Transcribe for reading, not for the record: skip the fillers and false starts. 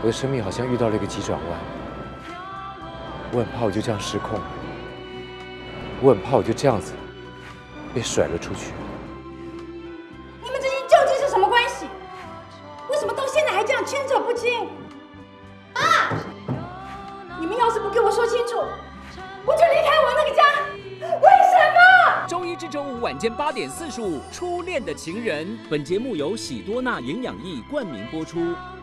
的生命好像遇到了一个急转弯，我很怕我就这样失控，我很怕我就这样子被甩了出去。 你们之间究竟是什么关系？为什么到现在还这样牵扯不清？啊！你们要是不给我说清楚，我就离开我那个家。为什么？ 周一至周五晚间8点45，《初恋的情人》。本节目由喜多纳营养液冠名播出。